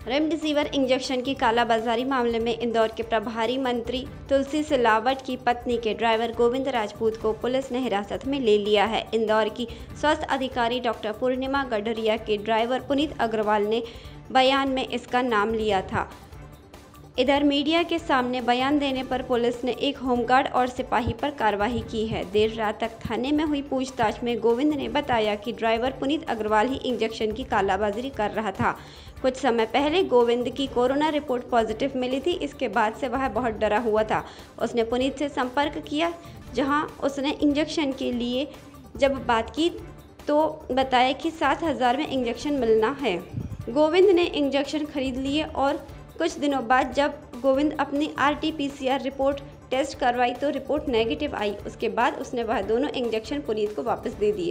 Remdesivir injection की कालाबाजारी मामले में इंदौर के प्रभारी मंत्री तुलसी सिलावट की पत्नी के ड्राइवर गोविंद राजपूत को पुलिस ने हिरासत में ले लिया है। इंदौर की स्वास्थ्य अधिकारी डॉक्टर पूर्णिमा गडरिया के ड्राइवर पुनीत अग्रवाल ने बयान में इसका नाम लिया था। इधर मीडिया के सामने बयान देने पर पुलिस ने एक होमगार्ड और सिपाही पर कार्रवाई की है। देर रात तक थाने में हुई पूछताछ में गोविंद ने बताया कि ड्राइवर पुनीत अग्रवाल ही इंजेक्शन की कालाबाजारी कर रहा था। कुछ समय पहले गोविंद की कोरोना रिपोर्ट पॉजिटिव मिली थी। इसके बाद से वह बहुत डरा हुआ था। उसने पुनीत से संपर्क किया, जहां उसने इंजेक्शन के लिए जब बात की तो बताया कि 7,000 में इंजेक्शन मिलना है। गोविंद ने इंजेक्शन खरीद लिए और कुछ दिनों बाद जब गोविंद अपनी RT-PCR रिपोर्ट टेस्ट करवाई तो रिपोर्ट नेगेटिव आई। उसके बाद उसने वह दोनों इंजेक्शन पुनीत को वापस दे दिए।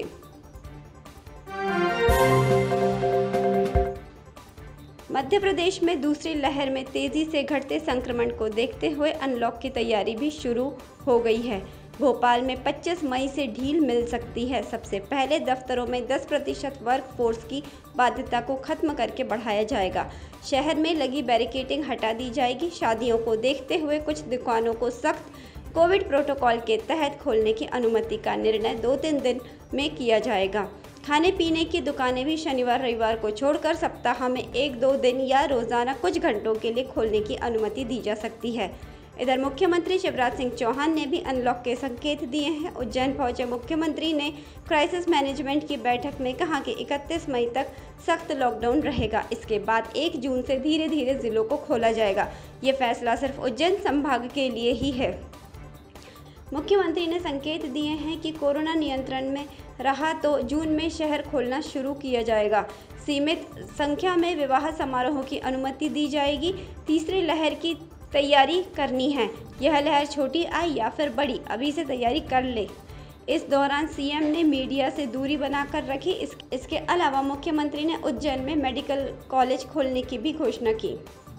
मध्य प्रदेश में दूसरी लहर में तेजी से घटते संक्रमण को देखते हुए अनलॉक की तैयारी भी शुरू हो गई है। भोपाल में 25 मई से ढील मिल सकती है। सबसे पहले दफ्तरों में 10% वर्कफोर्स की बाध्यता को खत्म करके बढ़ाया जाएगा। शहर में लगी बैरिकेडिंग हटा दी जाएगी। शादियों को देखते हुए कुछ दुकानों को सख्त कोविड प्रोटोकॉल के तहत खोलने की अनुमति का निर्णय 2-3 दिन में किया जाएगा। खाने पीने की दुकानें भी शनिवार रविवार को छोड़कर सप्ताह में 1-2 दिन या रोजाना कुछ घंटों के लिए खोलने की अनुमति दी जा सकती है। इधर मुख्यमंत्री शिवराज सिंह चौहान ने भी अनलॉक के संकेत दिए हैं। उज्जैन पहुंचे मुख्यमंत्री ने क्राइसिस मैनेजमेंट की बैठक में कहा कि 31 मई तक सख्त लॉकडाउन रहेगा। इसके बाद 1 जून से धीरे धीरे जिलों को खोला जाएगा। ये फैसला सिर्फ उज्जैन संभाग के लिए ही है। मुख्यमंत्री ने संकेत दिए हैं कि कोरोना नियंत्रण में रहा तो जून में शहर खोलना शुरू किया जाएगा। सीमित संख्या में विवाह समारोहों की अनुमति दी जाएगी। तीसरी लहर की तैयारी करनी है। यह लहर छोटी आए या फिर बड़ी, अभी से तैयारी कर ले। इस दौरान सीएम ने मीडिया से दूरी बनाकर रखी। इसके अलावा मुख्यमंत्री ने उज्जैन में मेडिकल कॉलेज खोलने की भी घोषणा की।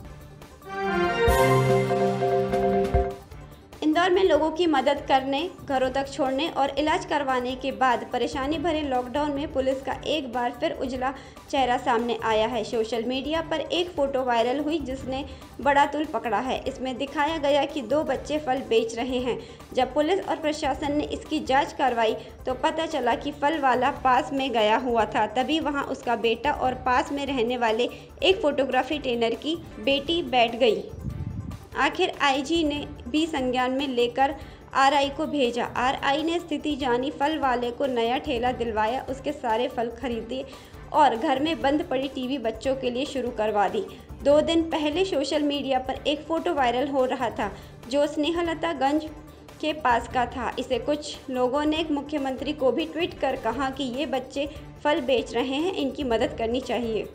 इंदौर में लोगों की मदद करने, घरों तक छोड़ने और इलाज करवाने के बाद परेशानी भरे लॉकडाउन में पुलिस का एक बार फिर उजला चेहरा सामने आया है। सोशल मीडिया पर एक फोटो वायरल हुई जिसने बड़ा तुल पकड़ा है। इसमें दिखाया गया कि 2 बच्चे फल बेच रहे हैं। जब पुलिस और प्रशासन ने इसकी जांच करवाई तो पता चला कि फल वाला पास में गया हुआ था। तभी वहां उसका बेटा और पास में रहने वाले एक फोटोग्राफी ट्रेनर की बेटी बैठ गई। आखिर आईजी ने भी संज्ञान में लेकर RI को भेजा। RI ने स्थिति जानी, फल वाले को नया ठेला दिलवाया, उसके सारे फल खरीदे और घर में बंद पड़ी टीवी बच्चों के लिए शुरू करवा दी। 2 दिन पहले सोशल मीडिया पर एक फ़ोटो वायरल हो रहा था जो स्नेहलतागंज के पास का था। इसे कुछ लोगों ने मुख्यमंत्री को भी ट्वीट कर कहा कि ये बच्चे फल बेच रहे हैं, इनकी मदद करनी चाहिए।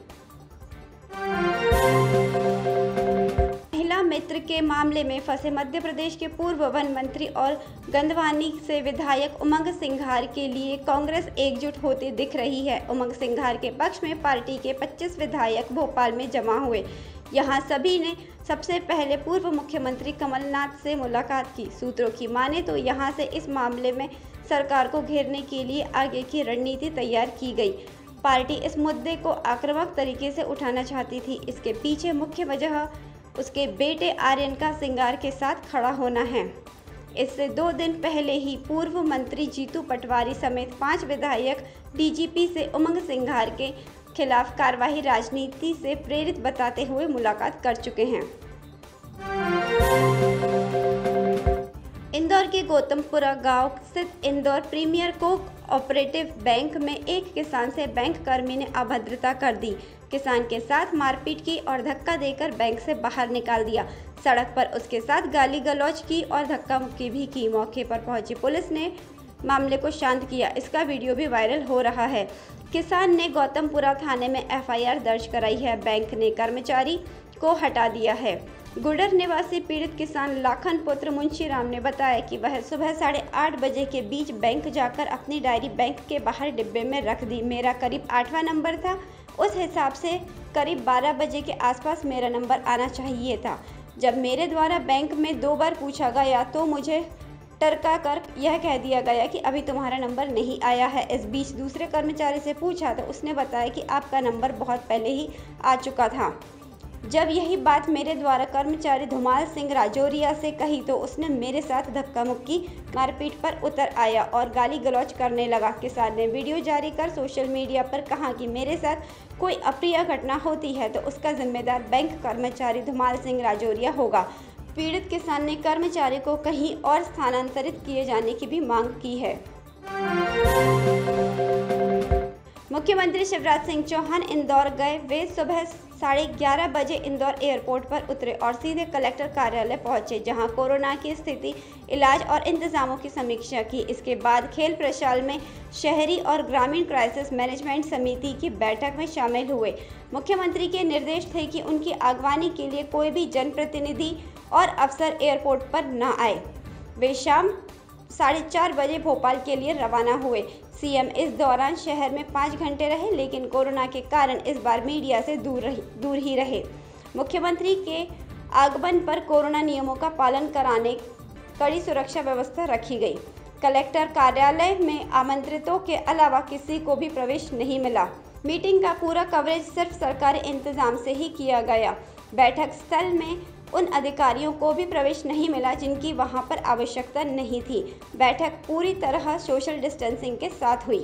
मित्र के मामले में फंसे मध्य प्रदेश के पूर्व वन मंत्री और गंधवानी से विधायक उमंग सिंघार के लिए कांग्रेस एकजुट होती दिख रही है। उमंग सिंघार के पक्ष में पार्टी के 25 विधायक भोपाल में जमा हुए। यहां सभी ने सबसे पहले पूर्व मुख्यमंत्री कमलनाथ से मुलाकात की। सूत्रों की माने तो यहां से इस मामले में सरकार को घेरने के लिए आगे की रणनीति तैयार की गई। पार्टी इस मुद्दे को आक्रामक तरीके से उठाना चाहती थी। इसके पीछे मुख्य वजह उसके बेटे आर्यन का सिंघार के साथ खड़ा होना है। इससे 2 दिन पहले ही पूर्व मंत्री जीतू पटवारी समेत 5 विधायक DGP से उमंग सिंघार के खिलाफ कार्रवाई राजनीति से प्रेरित बताते हुए मुलाकात कर चुके हैं। इंदौर के गौतमपुरा गांव स्थित इंदौर प्रीमियर कोऑपरेटिव बैंक में एक किसान से बैंक कर्मी ने अभद्रता कर दी। किसान के साथ मारपीट की और धक्का देकर बैंक से बाहर निकाल दिया। सड़क पर उसके साथ गाली गलौज की और धक्का मुक्की भी की। मौके पर पहुंची पुलिस ने मामले को शांत किया। इसका वीडियो भी वायरल हो रहा है। किसान ने गौतमपुरा थाने में FIR दर्ज कराई है। बैंक ने कर्मचारी को हटा दिया है। गुडर निवासी पीड़ित किसान लाखन पुत्र मुंशीराम ने बताया कि वह सुबह 8:30 बजे के बीच बैंक जाकर अपनी डायरी बैंक के बाहर डिब्बे में रख दी। मेरा करीब 8वां नंबर था। उस हिसाब से करीब 12 बजे के आसपास मेरा नंबर आना चाहिए था। जब मेरे द्वारा बैंक में 2 बार पूछा गया तो मुझे टरका कर यह कह दिया गया कि अभी तुम्हारा नंबर नहीं आया है। इस बीच दूसरे कर्मचारी से पूछा तो उसने बताया कि आपका नंबर बहुत पहले ही आ चुका था। जब यही बात मेरे द्वारा कर्मचारी धुमाल सिंह राजौरिया से कही तो उसने मेरे साथ धक्का मुक्की, मारपीट पर उतर आया और गाली गलौज करने लगा। किसान ने वीडियो जारी कर सोशल मीडिया पर कहा कि मेरे साथ कोई अप्रिय घटना होती है तो उसका जिम्मेदार बैंक कर्मचारी धुमाल सिंह राजौरिया होगा। पीड़ित किसान ने कर्मचारी को कहीं और स्थानांतरित किए जाने की भी मांग की है। मुख्यमंत्री शिवराज सिंह चौहान इंदौर गए। वे सुबह 11:30 बजे इंदौर एयरपोर्ट पर उतरे और सीधे कलेक्टर कार्यालय पहुंचे, जहां कोरोना की स्थिति, इलाज और इंतजामों की समीक्षा की। इसके बाद खेल प्रशाल में शहरी और ग्रामीण क्राइसिस मैनेजमेंट समिति की बैठक में शामिल हुए। मुख्यमंत्री के निर्देश थे कि उनकी अगवानी के लिए कोई भी जनप्रतिनिधि और अफसर एयरपोर्ट पर न आए। वे शाम 4:30 बजे भोपाल के लिए रवाना हुए। सीएम इस दौरान शहर में 5 घंटे रहे, लेकिन कोरोना के कारण इस बार मीडिया से दूर ही रहे। मुख्यमंत्री के आगमन पर कोरोना नियमों का पालन कराने कड़ी सुरक्षा व्यवस्था रखी गई। कलेक्टर कार्यालय में आमंत्रितों के अलावा किसी को भी प्रवेश नहीं मिला। मीटिंग का पूरा कवरेज सिर्फ सरकारी इंतजाम से ही किया गया। बैठक स्थल में उन अधिकारियों को भी प्रवेश नहीं मिला जिनकी वहां पर आवश्यकता नहीं थी। बैठक पूरी तरह सोशल डिस्टेंसिंग के साथ हुई।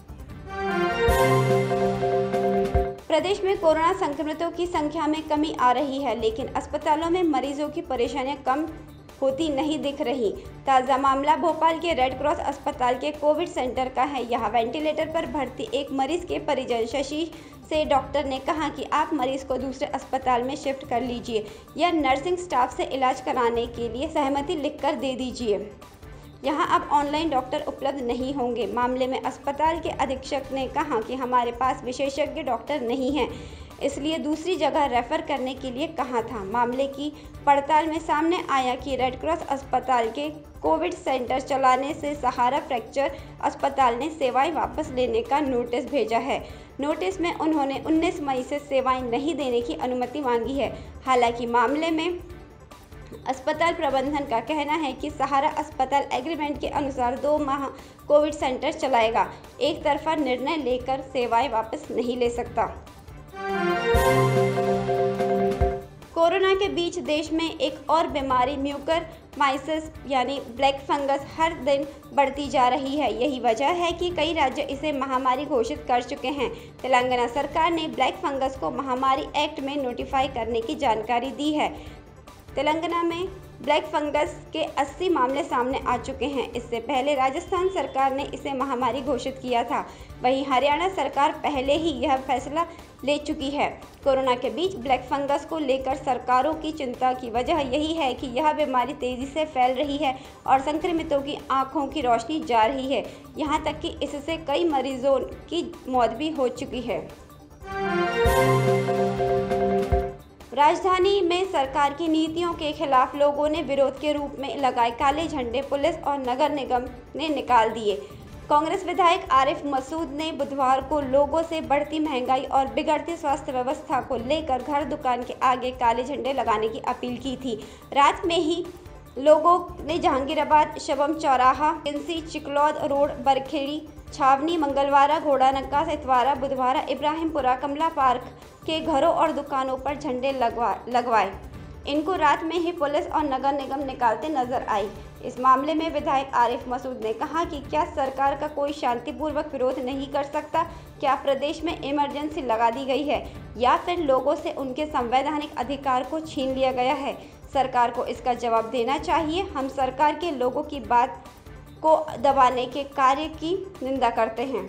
प्रदेश में कोरोना संक्रमितों की संख्या में कमी आ रही है, लेकिन अस्पतालों में मरीजों की परेशानियां कम होती नहीं दिख रही। ताज़ा मामला भोपाल के रेड क्रॉस अस्पताल के कोविड सेंटर का है। यहाँ वेंटिलेटर पर भर्ती एक मरीज के परिजन शशि से डॉक्टर ने कहा कि आप मरीज को दूसरे अस्पताल में शिफ्ट कर लीजिए या नर्सिंग स्टाफ से इलाज कराने के लिए सहमति लिखकर दे दीजिए। यहाँ अब ऑनलाइन डॉक्टर उपलब्ध नहीं होंगे। मामले में अस्पताल के अधीक्षक ने कहा कि हमारे पास विशेषज्ञ डॉक्टर नहीं हैं, इसलिए दूसरी जगह रेफर करने के लिए कहा था। मामले की पड़ताल में सामने आया कि रेड क्रॉस अस्पताल के कोविड सेंटर चलाने से सहारा फ्रैक्चर अस्पताल ने सेवाएं वापस लेने का नोटिस भेजा है। नोटिस में उन्होंने 19 मई से सेवाएं नहीं देने की अनुमति मांगी है। हालांकि मामले में अस्पताल प्रबंधन का कहना है कि सहारा अस्पताल एग्रीमेंट के अनुसार 2 माह कोविड सेंटर चलाएगा। एक तरफा निर्णय लेकर सेवाएं वापस नहीं ले सकता। कोरोना के बीच देश में एक और बीमारी म्यूकरमाइसिस यानी ब्लैक फंगस हर दिन बढ़ती जा रही है। यही वजह है कि कई राज्य इसे महामारी घोषित कर चुके हैं। तेलंगाना सरकार ने ब्लैक फंगस को महामारी एक्ट में नोटिफाई करने की जानकारी दी है। तेलंगाना में ब्लैक फंगस के 80 मामले सामने आ चुके हैं। इससे पहले राजस्थान सरकार ने इसे महामारी घोषित किया था। वहीं हरियाणा सरकार पहले ही यह फैसला ले चुकी है। कोरोना के बीच ब्लैक फंगस को लेकर सरकारों की चिंता की वजह यही है कि यह बीमारी तेजी से फैल रही है और संक्रमितों की आंखों की रोशनी जा रही है। यहां तक कि इससे कई मरीजों की मौत भी हो चुकी है। राजधानी में सरकार की नीतियों के खिलाफ लोगों ने विरोध के रूप में लगाए काले झंडे पुलिस और नगर निगम ने निकाल दिए। कांग्रेस विधायक आरिफ मसूद ने बुधवार को लोगों से बढ़ती महंगाई और बिगड़ती स्वास्थ्य व्यवस्था को लेकर घर दुकान के आगे काले झंडे लगाने की अपील की थी। रात में ही लोगों ने जहांगीराबाद, शबम चौराहा, किंसी, चिकलौद रोड, बरखेड़ी, छावनी, मंगलवारा, घोड़ानक्का, इतवारा, बुधवारा, इब्राहिमपुरा, कमला पार्क के घरों और दुकानों पर झंडे लगवाए। इनको रात में ही पुलिस और नगर निगम निकालते नजर आई। इस मामले में विधायक आरिफ मसूद ने कहा कि क्या सरकार का कोई शांतिपूर्वक विरोध नहीं कर सकता? क्या प्रदेश में इमरजेंसी लगा दी गई है या फिर लोगों से उनके संवैधानिक अधिकार को छीन लिया गया है? सरकार को इसका जवाब देना चाहिए। हम सरकार के लोगों की बात को दबाने के कार्य की निंदा करते हैं।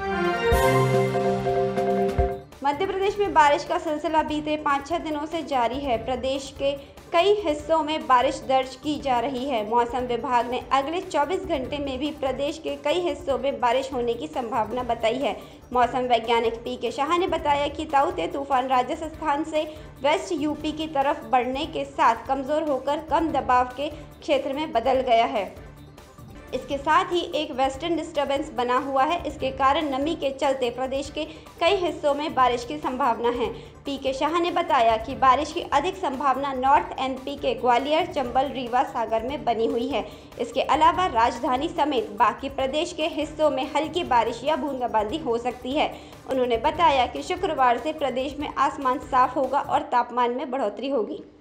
मध्य प्रदेश में बारिश का सिलसिला बीते 5-6 दिनों से जारी है। प्रदेश के कई हिस्सों में बारिश दर्ज की जा रही है। मौसम विभाग ने अगले 24 घंटे में भी प्रदेश के कई हिस्सों में बारिश होने की संभावना बताई है। मौसम वैज्ञानिक पी.के. शाह ने बताया कि ताऊ-ते तूफान राजस्थान से वेस्ट यूपी की तरफ बढ़ने के साथ कमज़ोर होकर कम दबाव के क्षेत्र में बदल गया है। इसके साथ ही एक वेस्टर्न डिस्टर्बेंस बना हुआ है। इसके कारण नमी के चलते प्रदेश के कई हिस्सों में बारिश की संभावना है। पीके शाह ने बताया कि बारिश की अधिक संभावना नॉर्थ एमपी के ग्वालियर, चंबल, रीवा, सागर में बनी हुई है। इसके अलावा राजधानी समेत बाकी प्रदेश के हिस्सों में हल्की बारिश या बूंदाबांदी हो सकती है। उन्होंने बताया कि शुक्रवार से प्रदेश में आसमान साफ होगा और तापमान में बढ़ोतरी होगी।